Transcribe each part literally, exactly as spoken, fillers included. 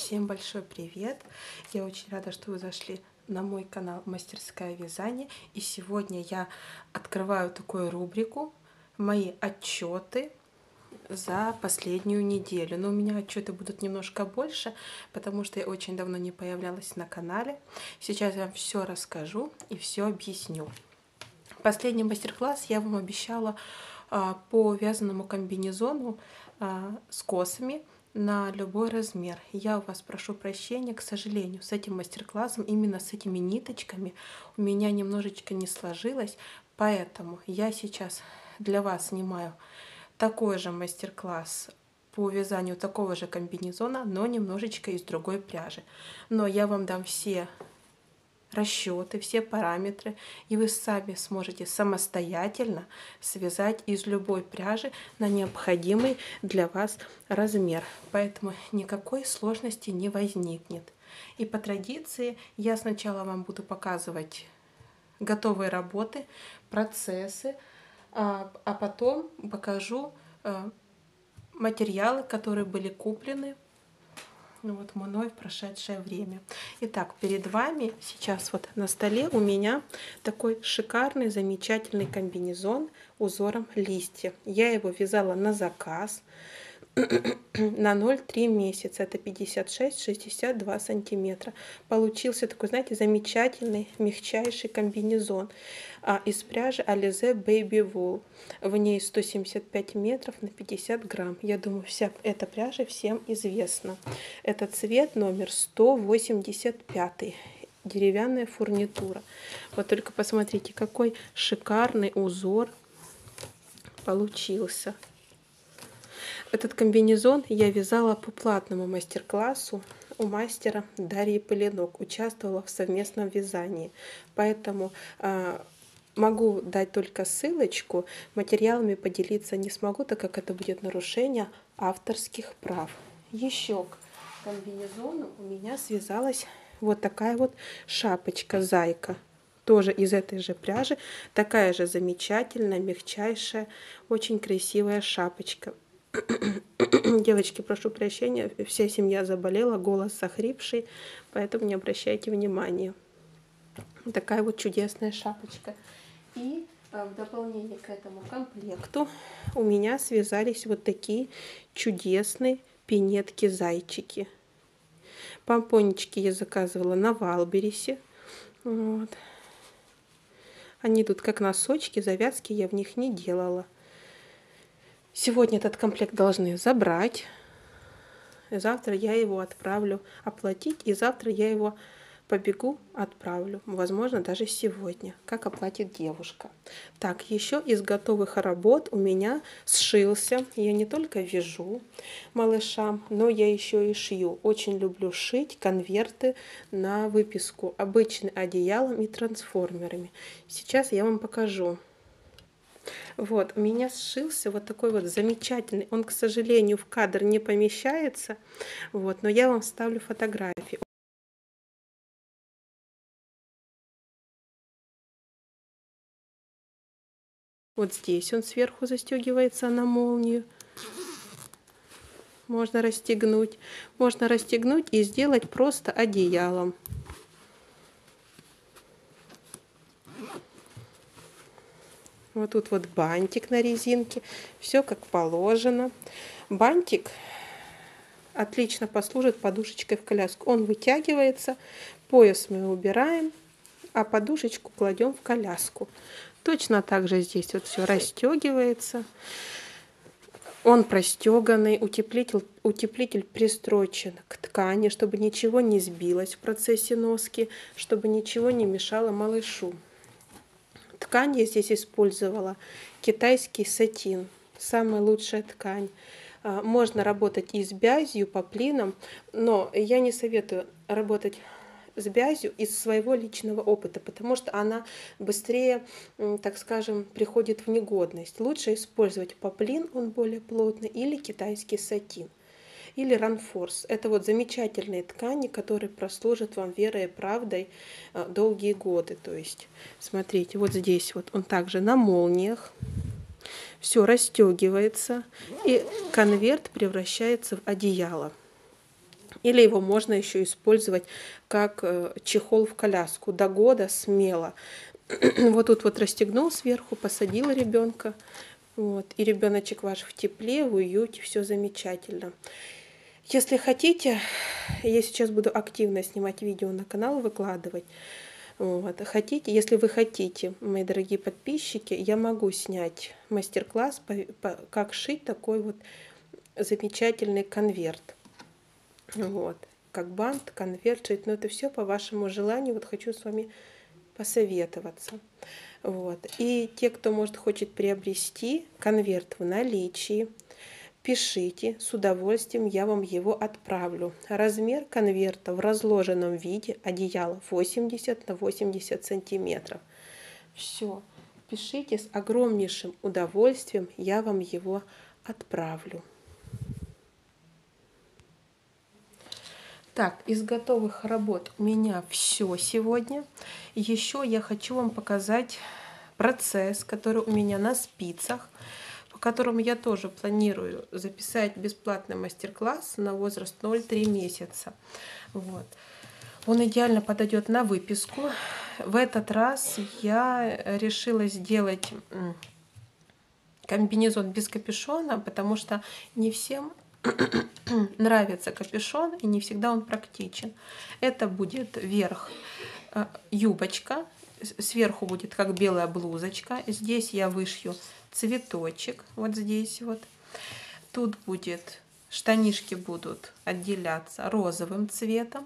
Всем большой привет! Я очень рада, что вы зашли на мой канал Мастерская вязания. И сегодня я открываю такую рубрику «Мои отчеты за последнюю неделю». Но у меня отчеты будут немножко больше, потому что я очень давно не появлялась на канале. Сейчас я вам все расскажу и все объясню. Последний мастер-класс я вам обещала а, по вязаному комбинезону а, с косами на любой размер. Я у вас прошу прощения, к сожалению, с этим мастер-классом, именно с этими ниточками у меня немножечко не сложилось, поэтому я сейчас для вас снимаю такой же мастер-класс по вязанию такого же комбинезона, но немножечко из другой пряжи. Но я вам дам все расчеты, все параметры, и вы сами сможете самостоятельно связать из любой пряжи на необходимый для вас размер. Поэтому никакой сложности не возникнет. И по традиции я сначала вам буду показывать готовые работы, процессы, а, а потом покажу а, материалы, которые были куплены вот мной в прошедшее время. Итак, перед вами сейчас вот на столе у меня такой шикарный, замечательный комбинезон узором листья. Я его вязала на заказ на ноль целых три месяца. Это пятьдесят шесть — шестьдесят два сантиметра. Получился такой, знаете, замечательный, мягчайший комбинезон а, из пряжи Alize Baby Wool. В ней сто семьдесят пять метров на пятьдесят грамм. Я думаю, вся эта пряжа всем известна. Это цвет номер сто восемьдесят пять. Деревянная фурнитура. Вот только посмотрите, какой шикарный узор получился. Этот комбинезон я вязала по платному мастер-классу у мастера Дарьи Полинок. Участвовала в совместном вязании. Поэтому э, могу дать только ссылочку. Материалами поделиться не смогу, так как это будет нарушение авторских прав. Еще к комбинезону у меня связалась вот такая вот шапочка-зайка. Тоже из этой же пряжи. Такая же замечательная, мягчайшая, очень красивая шапочка. Девочки, прошу прощения, вся семья заболела, голос охрипший, поэтому не обращайте внимания. Такая вот чудесная шапочка. И в дополнение к этому комплекту у меня связались вот такие чудесные пинетки-зайчики. Помпончики я заказывала на Валберисе. Вот. Они тут как носочки, завязки я в них не делала. Сегодня этот комплект должны забрать. Завтра я его отправлю оплатить. И завтра я его побегу отправлю. Возможно, даже сегодня. Как оплатит девушка. Так, еще из готовых работ у меня сшился. Я не только вяжу малышам, но я еще и шью. Очень люблю шить конверты на выписку. Обычным одеялом и трансформерами. Сейчас я вам покажу. Вот, у меня сшился вот такой вот замечательный. Он, к сожалению, в кадр не помещается. Вот, но я вам вставлю фотографии. Вот здесь он сверху застегивается на молнию. Можно расстегнуть. Можно расстегнуть и сделать просто одеялом. Вот тут вот бантик на резинке. Все как положено. Бантик отлично послужит подушечкой в коляску. Он вытягивается. Пояс мы убираем, а подушечку кладем в коляску. Точно так же здесь вот все расстегивается. Он простеганный. Утеплитель, утеплитель пристрочен к ткани, чтобы ничего не сбилось в процессе носки, чтобы ничего не мешало малышу. Ткань я здесь использовала китайский сатин. Самая лучшая ткань. Можно работать и с бязью, поплином, но я не советую работать с бязью из своего личного опыта, потому что она быстрее, так скажем, приходит в негодность. Лучше использовать поплин, он более плотный, или китайский сатин. Или ранфорс. Это вот замечательные ткани, которые прослужат вам верой и правдой долгие годы. То есть, смотрите, вот здесь вот он также на молниях. Все расстегивается, и конверт превращается в одеяло. Или его можно еще использовать как чехол в коляску. До года смело. Вот тут вот расстегнул сверху, посадил ребенка. Вот, и ребеночек ваш в тепле, в уюте, все замечательно. Если хотите, я сейчас буду активно снимать видео на канал, выкладывать. Вот. Хотите, если вы хотите, мои дорогие подписчики, я могу снять мастер-класс, по, по, как шить такой вот замечательный конверт. Вот. Как бант, конверт шить. Но это все по вашему желанию. Вот хочу с вами посоветоваться. Вот. И те, кто, может, хочет приобрести конверт в наличии, пишите, с удовольствием я вам его отправлю. Размер конверта в разложенном виде одеяло восемьдесят на восемьдесят сантиметров. Все, пишите, с огромнейшим удовольствием я вам его отправлю. Так, из готовых работ у меня все сегодня. Еще я хочу вам показать процесс, который у меня на спицах, по которому я тоже планирую записать бесплатный мастер-класс на возраст ноль-три месяца. Вот. Он идеально подойдет на выписку. В этот раз я решила сделать комбинезон без капюшона, потому что не всем нравится капюшон, и не всегда он практичен. Это будет верх юбочка, сверху будет как белая блузочка. Здесь я вышью цветочек, вот здесь вот. Тут будет, штанишки будут отделяться розовым цветом,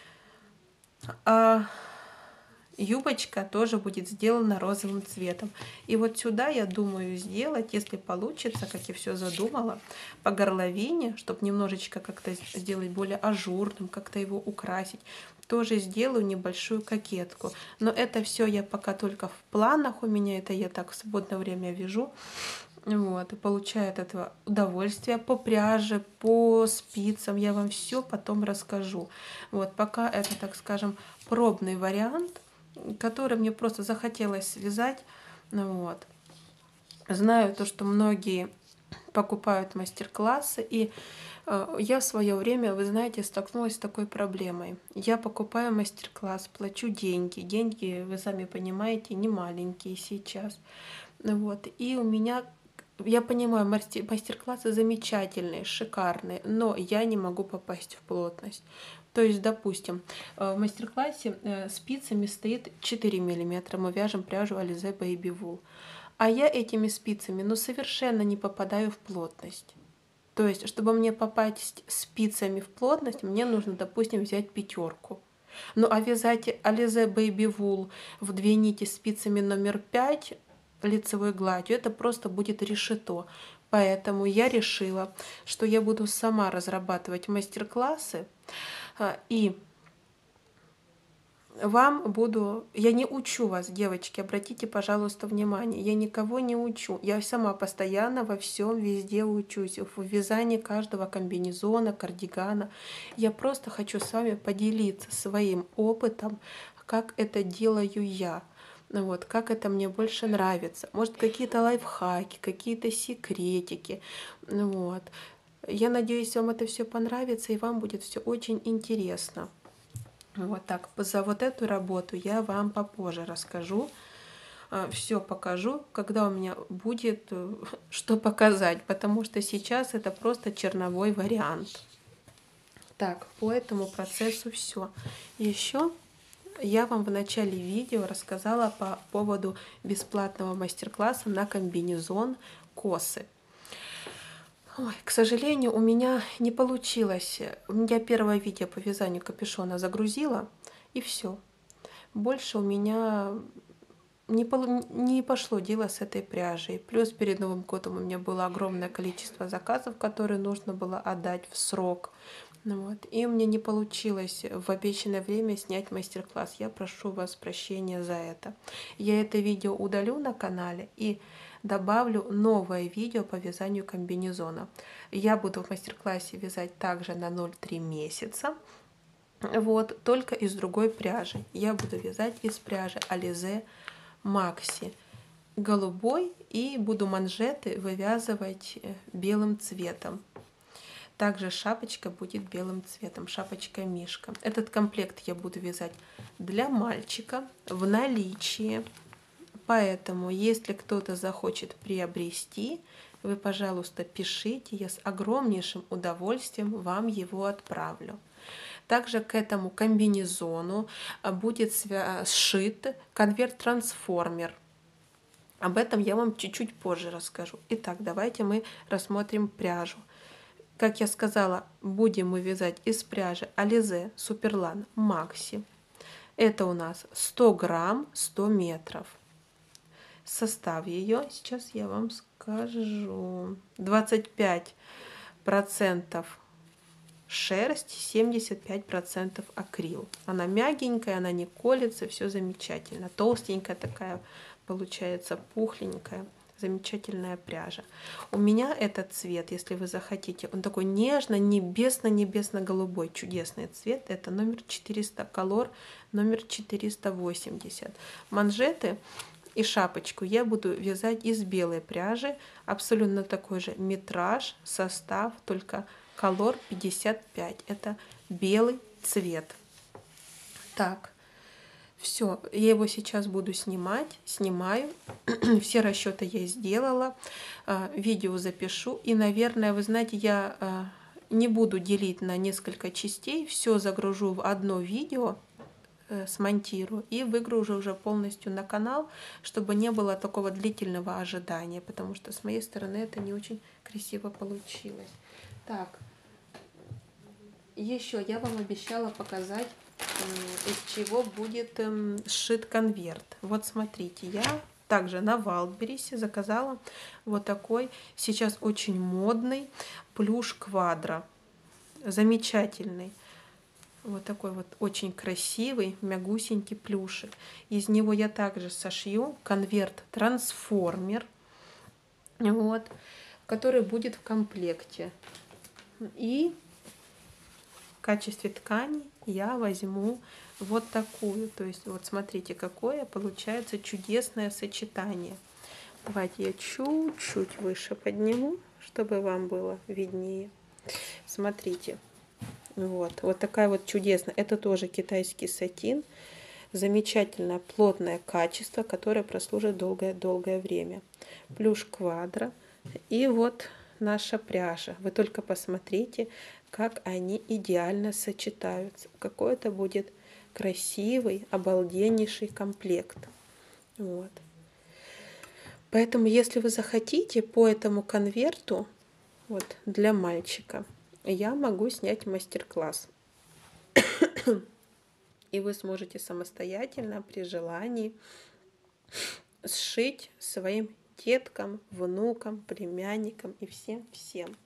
а юбочка тоже будет сделана розовым цветом. И вот сюда я думаю сделать, если получится, как я все задумала, по горловине, чтобы немножечко как-то сделать более ажурным, как-то его украсить, тоже сделаю небольшую кокетку. Но это все я пока только в планах у меня, это я так в свободное время вяжу. Вот, и получаю от этого удовольствие по пряже, по спицам. Я вам все потом расскажу. Вот, пока это, так скажем, пробный вариант, который мне просто захотелось связать. Вот. Знаю то, что многие покупают мастер-классы, и э, я в свое время, вы знаете, столкнулась с такой проблемой. Я покупаю мастер-класс, плачу деньги. Деньги, вы сами понимаете, не маленькие сейчас. Вот. И у меня, я понимаю, мастер-классы замечательные, шикарные, но я не могу попасть в плотность. То есть, допустим, в мастер-классе спицами стоит четыре миллиметра, мы вяжем пряжу Alize Baby Wool. А я этими спицами ну, совершенно не попадаю в плотность. То есть, чтобы мне попасть спицами в плотность, мне нужно, допустим, взять пятерку. Ну, а вязать Alize Baby Wool в две нити спицами номер пять лицевой гладью, это просто будет решето. Поэтому я решила, что я буду сама разрабатывать мастер-классы, и вам буду... Я не учу вас, девочки, обратите, пожалуйста, внимание. Я никого не учу. Я сама постоянно во всем, везде учусь. В вязании каждого комбинезона, кардигана. Я просто хочу с вами поделиться своим опытом, как это делаю я. Вот, как это мне больше нравится. Может, какие-то лайфхаки, какие-то секретики. Вот. Я надеюсь, вам это все понравится, и вам будет все очень интересно. Вот так. За вот эту работу я вам попозже расскажу. Все покажу, когда у меня будет что показать, потому что сейчас это просто черновой вариант. Так, по этому процессу все. Еще я вам в начале видео рассказала по поводу бесплатного мастер-класса на комбинезон косы. Ой, к сожалению, у меня не получилось. Я первое видео по вязанию капюшона загрузила, и все. Больше у меня не, не пошло дело с этой пряжей. Плюс перед Новым годом у меня было огромное количество заказов, которые нужно было отдать в срок. Вот. И у меня не получилось в обещанное время снять мастер-класс. Я прошу вас прощения за это. Я это видео удалю на канале и добавлю новое видео по вязанию комбинезона. Я буду в мастер-классе вязать также на ноль-три месяца, вот, только из другой пряжи. Я буду вязать из пряжи Alize Maxi голубой, и буду манжеты вывязывать белым цветом. Также шапочка будет белым цветом, шапочка мишка. Этот комплект я буду вязать для мальчика в наличии. Поэтому, если кто-то захочет приобрести, вы, пожалуйста, пишите, я с огромнейшим удовольствием вам его отправлю. Также к этому комбинезону будет сшит конверт-трансформер. Об этом я вам чуть-чуть позже расскажу. Итак, давайте мы рассмотрим пряжу. Как я сказала, будем мы вязать из пряжи Alize Superlan Maxi. Это у нас сто грамм, сто метров. Состав ее сейчас я вам скажу. двадцать пять процентов шерсть, семьдесят пять процентов акрил. Она мягенькая, она не колется, все замечательно. Толстенькая такая получается, пухленькая, замечательная пряжа. У меня этот цвет, если вы захотите, он такой нежно-небесно-небесно-голубой, чудесный цвет. Это номер четыреста Color, номер четыреста восемьдесят. Манжеты и шапочку я буду вязать из белой пряжи, абсолютно такой же метраж, состав, только Color пятьдесят пять. Это белый цвет. Так, все, я его сейчас буду снимать, снимаю. Все расчеты я сделала, видео запишу. И, наверное, вы знаете, я не буду делить на несколько частей, все загружу в одно видео, смонтирую и выгружу уже полностью на канал, чтобы не было такого длительного ожидания, потому что с моей стороны это не очень красиво получилось. Так, еще я вам обещала показать, из чего будет сшит конверт. Вот смотрите, я также на Wildberries заказала вот такой, сейчас очень модный плюш квадро, замечательный. Вот такой вот очень красивый, мягусенький плюшек. Из него я также сошью конверт-трансформер, вот, который будет в комплекте. И в качестве ткани я возьму вот такую. То есть вот смотрите, какое получается чудесное сочетание. Давайте я чуть-чуть выше подниму, чтобы вам было виднее. Смотрите. Вот, вот такая вот чудесная. Это тоже китайский сатин. Замечательное плотное качество, которое прослужит долгое-долгое время. Плюш квадро. И вот наша пряжа. Вы только посмотрите, как они идеально сочетаются. Какой это будет красивый, обалденнейший комплект. Вот. Поэтому, если вы захотите по этому конверту, вот для мальчика, я могу снять мастер-класс. И вы сможете самостоятельно при желании сшить своим деткам, внукам, племянникам и всем-всем.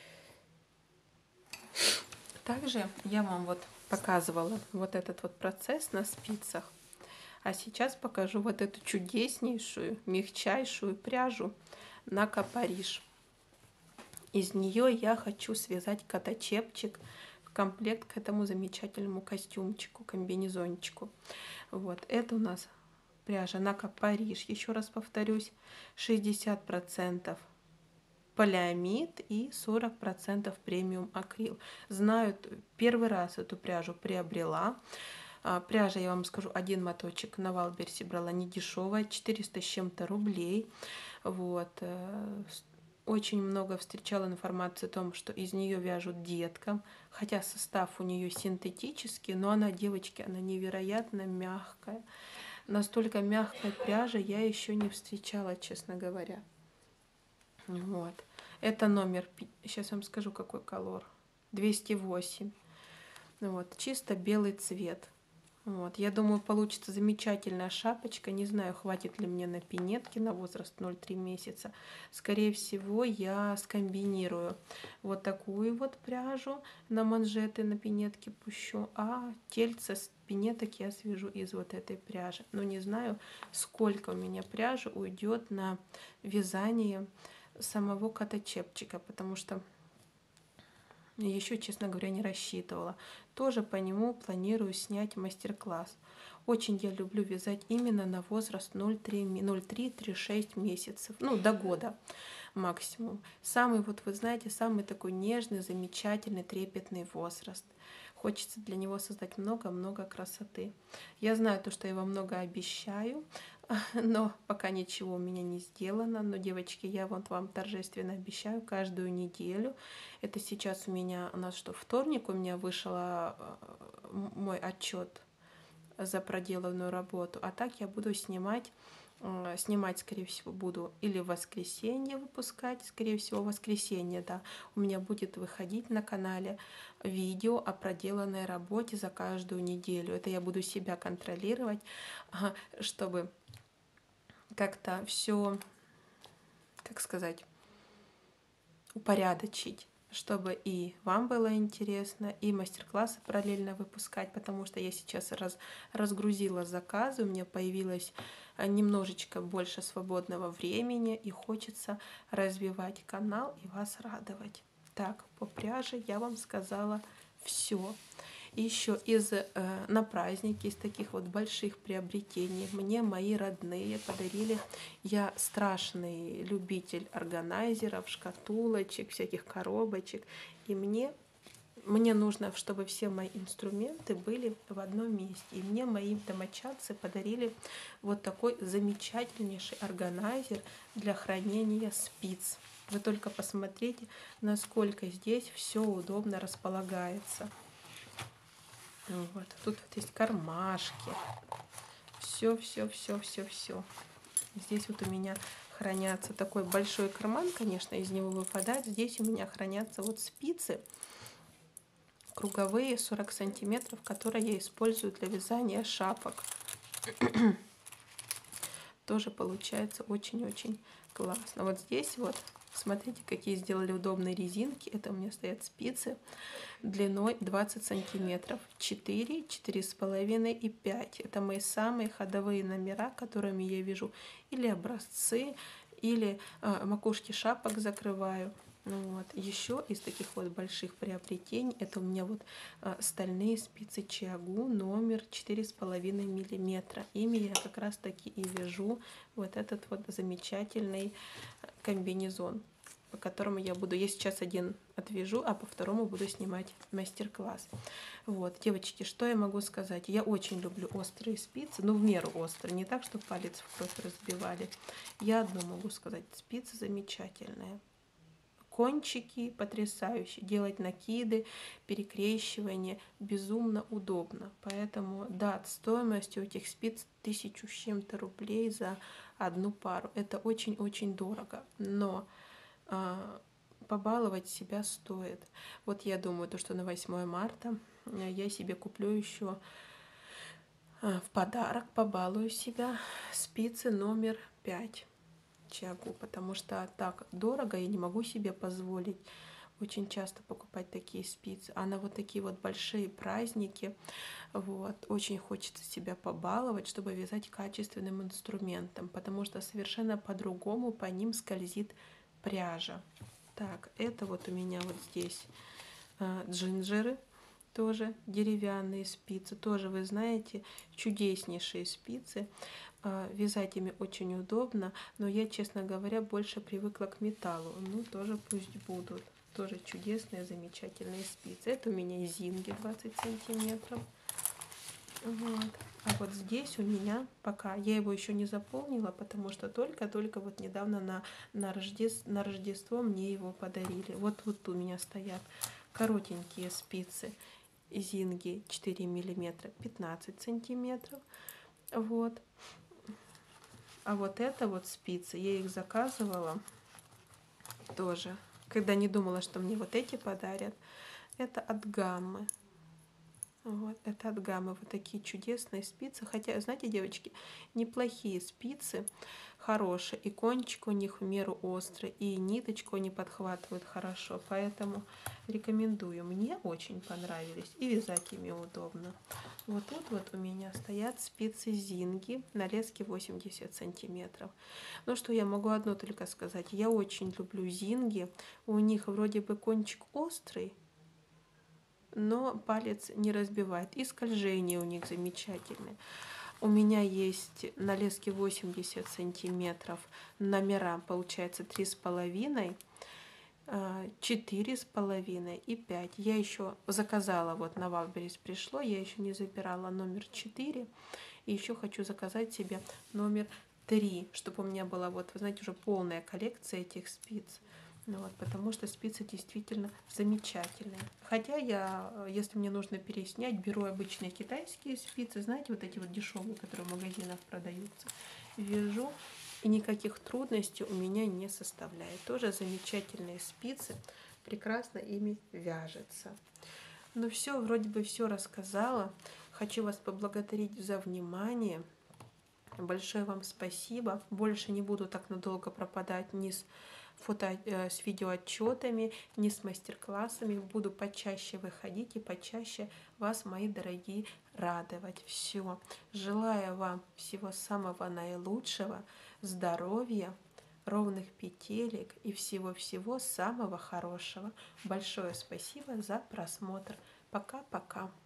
Также я вам вот показывала вот этот вот процесс на спицах. А сейчас покажу вот эту чудеснейшую, мягчайшую пряжу на Капариш. Из нее я хочу связать коточепчик в комплект к этому замечательному костюмчику, комбинезончику. Вот, это у нас пряжа на Капариш. Еще раз повторюсь, шестьдесят процентов полиамид и сорок процентов премиум акрил. Знаю, первый раз эту пряжу приобрела. Пряжа, я вам скажу, один моточек на Wildberries брала не дешевая, четыреста с чем-то рублей. Вот. Очень много встречала информации о том, что из нее вяжут деткам, хотя состав у нее синтетический, но она, девочки, она невероятно мягкая. Настолько мягкой пряжи я еще не встречала, честно говоря. Вот. Это номер, сейчас вам скажу, какой колор, двести восемь. Вот. Чисто белый цвет. Вот. Я думаю, получится замечательная шапочка. Не знаю, хватит ли мне на пинетки на возраст ноль три месяца. Скорее всего, я скомбинирую вот такую вот пряжу на манжеты, на пинетки пущу, а тельце с пинеток я свяжу из вот этой пряжи. Но не знаю, сколько у меня пряжи уйдет на вязание самого коточепчика, потому что еще, честно говоря, не рассчитывала. Тоже по нему планирую снять мастер-класс. Очень я люблю вязать именно на возраст ноль три шесть месяцев, ну, до года максимум. Самый, вот вы знаете, самый такой нежный, замечательный, трепетный возраст. Хочется для него создать много-много красоты. Я знаю то, что я вам много обещаю, но пока ничего у меня не сделано. Но, девочки, я вот вам торжественно обещаю каждую неделю. Это сейчас у меня, у нас что, вторник, у меня вышел мой отчет за проделанную работу. А так я буду снимать, снимать, скорее всего, буду или в воскресенье выпускать, скорее всего, в воскресенье, да, у меня будет выходить на канале видео о проделанной работе за каждую неделю. Это я буду себя контролировать, чтобы как-то все, как сказать, упорядочить, чтобы и вам было интересно, и мастер-классы параллельно выпускать, потому что я сейчас раз, разгрузила заказы, у меня появилось немножечко больше свободного времени, и хочется развивать канал и вас радовать. Так, по пряже я вам сказала все. И еще из, э, на праздники, из таких вот больших приобретений мне мои родные подарили. Я страшный любитель органайзеров, шкатулочек, всяких коробочек. И мне, мне нужно, чтобы все мои инструменты были в одном месте. И мне мои домочадцы подарили вот такой замечательнейший органайзер для хранения спиц. Вы только посмотрите, насколько здесь все удобно располагается. Вот. Тут вот есть кармашки. Все, все, все, все, все. Здесь вот у меня хранятся такой большой карман, конечно, из него выпадает. Здесь у меня хранятся вот спицы круговые сорок сантиметров, которые я использую для вязания шапок. Тоже получается очень-очень классно. Вот здесь вот, смотрите, какие сделали удобные резинки. Это у меня стоят спицы длиной двадцать сантиметров. четыре, четыре с половиной и пять. Это мои самые ходовые номера, которыми я вяжу или образцы, или э, макушки шапок закрываю. Ну вот. Еще из таких вот больших приобретений это у меня вот э, стальные спицы Чиагу номер четыре с половиной миллиметра. Ими я как раз таки и вяжу вот этот вот замечательный комбинезон, по которому я буду, я сейчас один отвяжу, а по второму буду снимать мастер-класс. Вот, девочки, что я могу сказать? Я очень люблю острые спицы, ну, в меру острые, не так, чтобы палец в кровь разбивали. Я одно могу сказать, спицы замечательные. Кончики потрясающие, делать накиды, перекрещивания безумно удобно. Поэтому, да, стоимость у этих спиц тысячу с чем-то рублей за одну пару. Это очень-очень дорого, но а, побаловать себя стоит. Вот я думаю, то, что на восьмое марта я себе куплю еще а, в подарок, побалую себя спицы номер пять. Чиагу, потому что так дорого я не могу себе позволить очень часто покупать такие спицы. А на вот такие вот большие праздники вот, очень хочется себя побаловать, чтобы вязать качественным инструментом, потому что совершенно по-другому по ним скользит пряжа. Так, это вот у меня вот здесь э, джинджеры, тоже деревянные спицы, тоже, вы знаете, чудеснейшие спицы. Вязать ими очень удобно, но я, честно говоря, больше привыкла к металлу. Ну, тоже пусть будут. Тоже чудесные, замечательные спицы. Это у меня зинги двадцать сантиметров. Вот. А вот здесь у меня пока, я его еще не заполнила, потому что только-только вот недавно на, на, Рождество, на Рождество мне его подарили. Вот, вот у меня стоят коротенькие спицы зинги четыре миллиметра, пятнадцать сантиметров. Вот. А вот это вот спицы, я их заказывала тоже, когда не думала, что мне вот эти подарят. Это от Гаммы. Вот, это от Гаммы. Вот такие чудесные спицы. Хотя, знаете, девочки, неплохие спицы, хорошие. И кончик у них в меру острый, и ниточку они подхватывают хорошо. Поэтому рекомендую. Мне очень понравились. И вязать ими удобно. Вот тут вот у меня стоят спицы Зинги на леске восемьдесят сантиметров. Ну что, я могу одно только сказать. Я очень люблю Зинги. У них вроде бы кончик острый, но палец не разбивает. И скольжение у них замечательное. У меня есть на леске восемьдесят сантиметров, номера получается три с половиной, четыре с половиной и пять. Я еще заказала, вот на Валберис пришло, я еще не забирала номер четыре. И еще хочу заказать себе номер три, чтобы у меня была, вот, вы знаете, уже полная коллекция этих спиц. Ну, вот, потому что спицы действительно замечательные. Хотя я, если мне нужно переснять, беру обычные китайские спицы, знаете, вот эти вот дешевые, которые в магазинах продаются, вяжу, и никаких трудностей у меня не составляет. Тоже замечательные спицы, прекрасно ими вяжется. Ну все, вроде бы все рассказала. Хочу вас поблагодарить за внимание. Большое вам спасибо. Больше не буду так надолго пропадать ни с фото, э, с видеоотчетами, ни с мастер-классами. Буду почаще выходить и почаще вас, мои дорогие, радовать. Все. Желаю вам всего самого наилучшего, здоровья, ровных петелек и всего-всего самого хорошего. Большое спасибо за просмотр. Пока-пока.